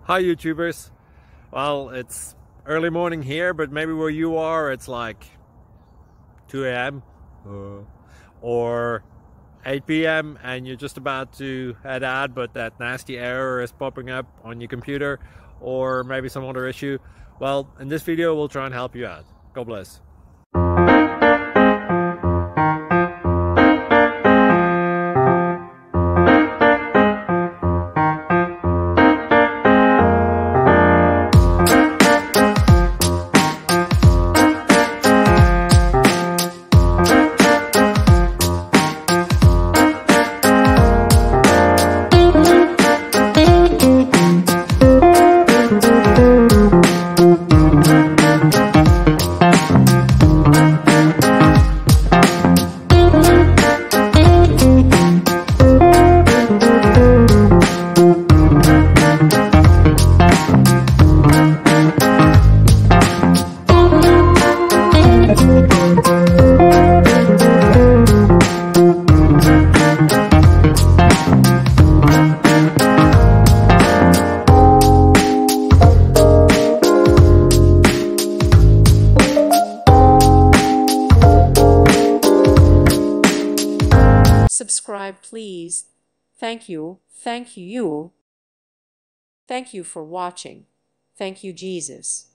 Hi YouTubers. Well, it's early morning here, but maybe where you are it's like 2 a.m. or 8 p.m. and you're just about to head out, but that nasty error is popping up on your computer, or maybe some other issue. Well, in this video we'll try and help you out. God bless. Subscribe, please. Thank you. Thank you. Thank you for watching. Thank you, Jesus.